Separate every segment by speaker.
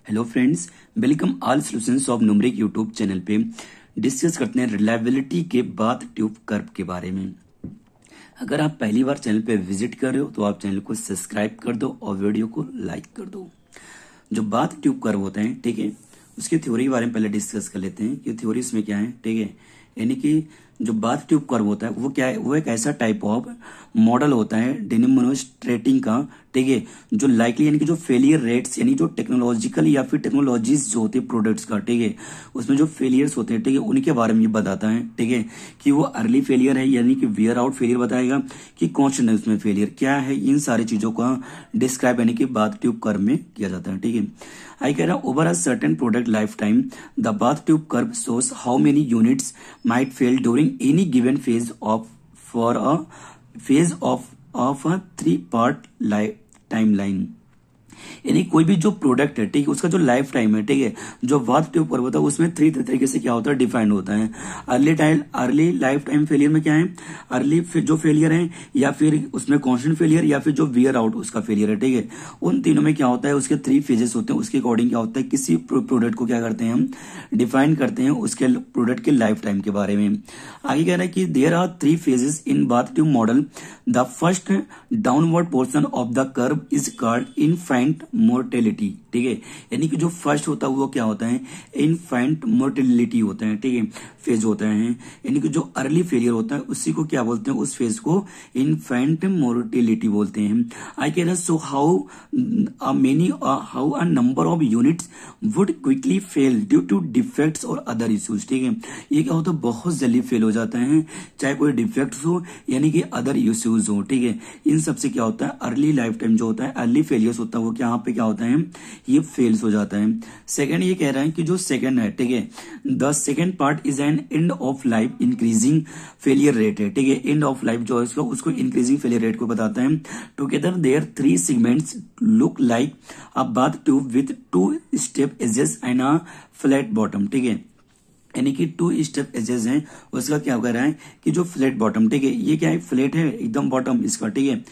Speaker 1: Hello friends, welcome all solutions of numeric YouTube channel पे discuss करते हैं reliability के बाथ ट्यूब कर्व के बारे में। अगर आप पहली बार चैनल पे विजिट कर रहे हो तो आप चैनल को सब्सक्राइब कर दो और वीडियो को लाइक कर दो। जो बाथ ट्यूब कर्व होते हैं, ठीक है, उसकी थ्योरी के बारे में पहले डिस्कस कर लेते हैं कि थ्योरी इसमें क्या है। ठीक है, यानी कि जो बाथ ट्यूब कर्व होता है वो क्या है, वो एक ऐसा टाइप ऑफ मॉडल होता है डेमोन्स्ट्रेटिंग का, ठीक है, जो लाइकली यानी कि जो फेलियर रेट्स यानी जो टेक्नोलॉजिकल या फिर टेक्नोलॉजीज जो होती है प्रोडक्ट्स का, ठीक है, उसमें जो फेलियर्स होते हैं, ठीक है, उनके बारे में ये बताता है। ठीक है, कि वो अर्ली फेलियर है यानी कि वियर आउट फेलियर बताएगा कि कॉन्स्टेंट है उसमें फेलियर क्या है, इन सारी चीजों का डिस्क्राइब यानी कि बाथ ट्यूब कर्व में किया जाता है। ठीक है, आई कह रहा over a certain product lifetime the bathtub curve shows how many units might fail during any given phase of for a phase of a 3-part timeline। यानी कोई भी जो प्रोडक्ट है, ठीक है, उसका जो लाइफ टाइम है, ठीक है, जो बाथ ट्यूब कर्व होता है उसमें 3 तरीके से क्या होता है, डिफाइंड होता है। अर्ली लाइफ टाइम फेलियर में क्या है, अर्ली जो फेलियर है या फिर उसमें कॉन्स्टेंट फेलियर या फिर जो वियर आउट उसका फेलियर है। ठीक है, उन तीनों में क्या होता है, उसके 3 फेजेस होते हैं। उसके अकॉर्डिंग क्या होता है, किसी प्रोडक्ट को क्या करते हैं हम डिफाइन करते हैं उसके प्रोडक्ट के लाइफ टाइम के बारे में। आगे कह रहा है कि there are 3 phases in bath tube model. The first downward portion of the curve is called infinite mortality. ठीक है, यानी कि जो फर्स्ट होता है वो क्या होता है, इनफाइनाइट मोर्टेलिटी होता है। ठीक है, फेज होता है, यानी कि जो अर्ली फेलियर होता है उसी को क्या बोलते हैं, उस फेज को इनफाइनाइट मोर्टेलिटी बोलते हैं। I can show how a number of units would quickly fail due to defects और अदर इश्यूज। ठीक है, ये क्या होता है, बहुत जल्दी फेल हो जाता है, चाहे कोई डिफेक्ट्स हो यानी कि अदर इश्यूज हो। ठीक है, इन सबसे क्या होता है, अर्ली लाइफ टाइम जो होता है, अर्ली फेलियर्स होता है, वो यहाँ पे क्या होता है, ये फेल्स हो जाता है। सेकंड ये कह रहा है कि जो सेकंड है, ठीक है, the second part is an end of life increasing failure rate है। ठीक है, एंड ऑफ लाइफ जो है उसको इंक्रीजिंग फेलियर रेट को बताता है। Together there 3 segments look like a bath tube with 2 step edges and a flat bottom. ठीक है, यानी कि 2 स्टेप एजेस हैं, उसका क्या कर रहा है कि जो फ्लैट बॉटम, ठीक है, ये क्या है, फ्लैट है एकदम बॉटम इसका। ठीक है,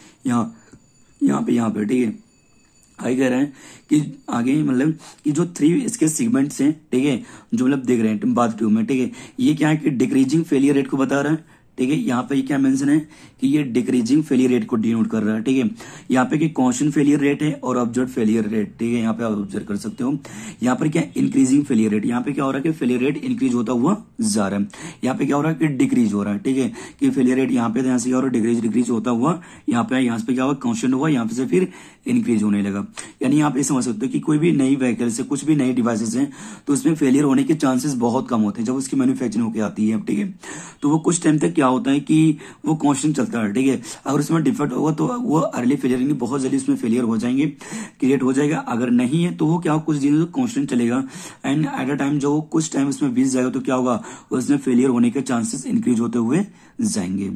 Speaker 1: यहाँ पे, ठीक है, आगे कह रहे हैं कि आगे मतलब कि जो 3 इसके सेगमेंट्स हैं, ठीक है, जो मतलब देख रहे हैं बाथ ट्यूब में, ठीक है, ये क्या है कि डिक्रीजिंग फेलियर रेट को बता रहा है। ठीक है, यहाँ पे क्या मेंशन है कि ये डिक्रीजिंग फेलियर रेट को डिनोट कर रहा है। ठीक है, यहाँ पे कि कांस्टेंट फेलियर रेट है और ऑब्जर्व फेलियर रेट, ठीक है, यहाँ पे आप ऑब्जर्व कर सकते हो। यहाँ पर क्या इंक्रीजिंग फेलियर रेट, यहाँ पे क्या हो रहा है कि फेलियर रेट इंक्रीज होता हुआ जा रहा है। यहाँ पे क्या हो रहा है कि डिक्रीज हो रहा है। ठीक है, कि फेलियर रेट यहाँ पे यहाँ से क्या हो रहा है, डिक्रीज होता हुआ यहाँ पे क्या हुआ, कांस्टेंट हुआ, यहाँ पे से फिर इंक्रीज होने लगा। यानी यहाँ पे समझ सकते हो कि कोई भी नई व्हीकल से कुछ भी नई डिवाइसेस हैं तो उसमें फेलियर होने के चांसेस बहुत कम होते हैं जब उसकी मैन्युफैक्चरिंग होकर आती है। ठीक है, तो वो कुछ टाइम तक क्या होता है कि वो कांस्टेंट चलता है। ठीक है, अगर उसमें डिफेक्ट होगा तो वो अर्ली फेलियर बहुत जल्दी उसमें फेलियर हो जाएंगे, क्रिएट हो जाएगा। अगर नहीं है तो वो क्या कुछ दिनों तक कांस्टेंट चलेगा एंड एट अ टाइम जो कुछ टाइम उसमें बीत जाएगा तो क्या होगा, उसमें फेलियर होने के चांसेस इंक्रीज होते हुए जाएंगे।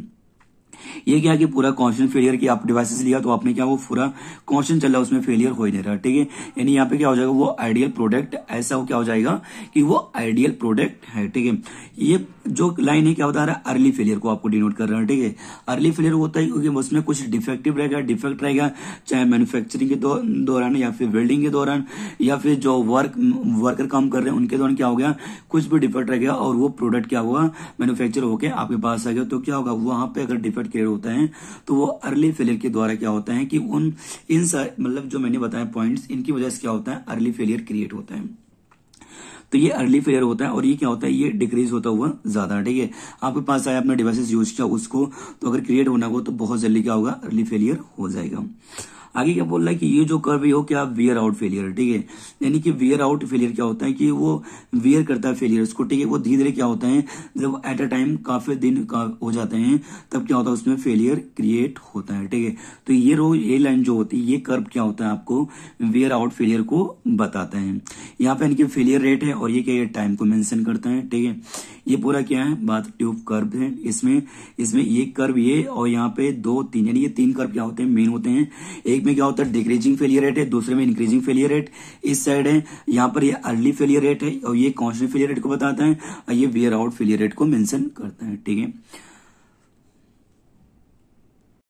Speaker 1: ये क्या कि पूरा कांस्टेंट फेलियर की आप डिवाइसेस लिया तो आपने क्या वो पूरा कांस्टेंट चल रहा है, उसमें फेलियर हो ही नहीं रहा। ठीक है, यानी यहाँ पे क्या हो जाएगा, वो आइडियल प्रोडक्ट ऐसा हो क्या हो जाएगा कि वो आइडियल प्रोडक्ट है। ठीक है, ये जो लाइन है क्या बता रहा है, अर्ली फेलियर को आपको डिनोट कर रहा है। ठीक है, अर्ली फेलियर होता है क्योंकि उसमें कुछ डिफेक्टिव रहेगा, डिफेक्ट रहेगा, चाहे मैन्युफैक्चरिंग के दौरान या फिर वेल्डिंग के दौरान या फिर जो वर्कर काम कर रहे हैं उनके दौरान क्या हो गया, कुछ भी डिफेक्ट रह गया और वो प्रोडक्ट क्या हुआ, मैन्युफैक्चर होकर आपके पास आ गया, तो क्या होगा, वहां पे अगर डिफेक्ट क्रिएट होता है तो वो अर्ली फेलियर के द्वारा क्या होता है कि इन मतलब जो मैंने बताया पॉइंट्स, इनकी वजह से क्या होता है, अर्ली फेलियर क्रिएट होता है। तो ये अर्ली फेलियर होता है और ये क्या होता है, ये डिक्रीज होता हुआ ज्यादा है। ठीक है, आपके पास आया, अपने डिवाइसेस यूज किया उसको, तो अगर क्रिएट होना हो तो बहुत जल्दी क्या होगा, अर्ली फेलियर हो जाएगा। आगे क्या बोल रहा है कि ये जो कर्व है वो क्या, वियर आउट फेलियर। ठीक है, यानी कि वियर आउट फेलियर क्या होता है कि वो वियर करता है फेलियर्स को। ठीक है, वो धीरे धीरे क्या होता है, जब एट अ टाइम काफी दिन हो जाते हैं तब क्या होता है, उसमें फेलियर क्रिएट होता है। ठीक है, तो ये लाइन जो होती है, ये कर्व क्या होता है, आपको वियर आउट फेलियर को बताता है। यहाँ पे इनकी फेलियर रेट है और ये क्या, टाइम को मेंशन करता है। ठीक है, ये पूरा क्या है, बाथ ट्यूब कर्व है। इसमें ये कर्व ये और यहाँ पे 2 3 यानी ये 3 कर्व क्या होते हैं, मेन होते हैं। एक में क्या होता है, डिक्रीजिंग फेलियर रेट है, दूसरे में इंक्रीजिंग फेलियर रेट इस साइड है। यहाँ पर ये अर्ली फेलियर रेट है और ये कांस्टेंट फेलियर रेट को बताता है और ये वियर आउट फेलियर रेट को मेंशन करता है। ठीक है,